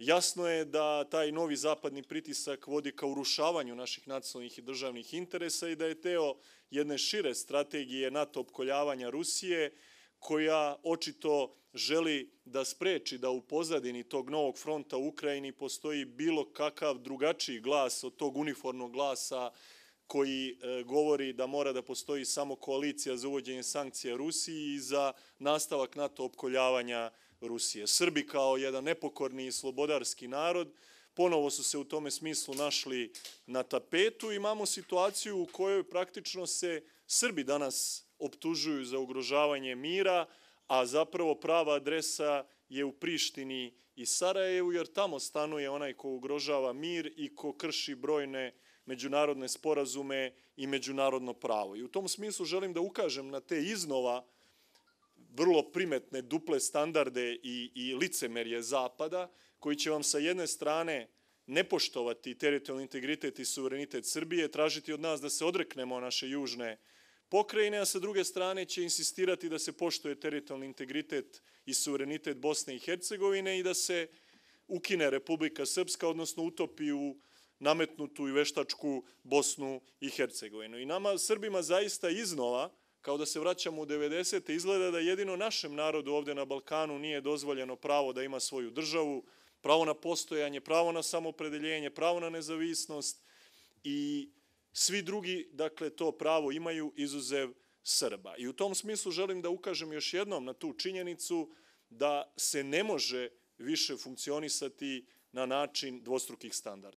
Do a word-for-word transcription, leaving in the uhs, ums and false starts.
Jasno je da taj novi zapadni pritisak vodi ka urušavanju naših nacionalnih i državnih interesa i da je deo jedne šire strategije NATO opkoljavanja Rusije, koja očito želi da spreči da u pozadini tog novog fronta u Ukrajini postoji bilo kakav drugačiji glas od tog uniformnog glasa koji govori da mora da postoji samo koalicija za uvođenje sankcija Rusiji i za nastavak NATO opkoljavanja Rusije. Srbi kao jedan nepokorni i slobodarski narod ponovo su se u tome smislu našli na tapetu. Imamo situaciju u kojoj praktično se Srbi danas optužuju za ugrožavanje mira, a zapravo prava adresa je u Prištini i Sarajevu, jer tamo stanuje onaj ko ugrožava mir i ko krši brojne međunarodne sporazume i međunarodno pravo. I u tom smislu želim da ukažem na te iznova vrlo primetne duple standarde i, i licemerje Zapada, koji će vam sa jedne strane nepoštovati teritorijalni integritet i suverenitet Srbije, tražiti od nas da se odreknemo naše južne pokrajine, a sa druge strane će insistirati da se poštuje teritorijalni integritet i suverenitet Bosne i Hercegovine i da se ukine Republika Srpska, odnosno utopi u nametnutu i veštačku Bosnu i Hercegovinu. I nama, Srbima, zaista iznova, kao da se vraćamo u devedesete, izgleda da jedino našem narodu ovde na Balkanu nije dozvoljeno pravo da ima svoju državu, pravo na postojanje, pravo na samoopredeljenje, pravo na nezavisnost i svi drugi, dakle, to pravo imaju izuzev Srba. I u tom smislu želim da ukažem još jednom na tu činjenicu da se ne može više funkcionisati na način dvostrukih standarda.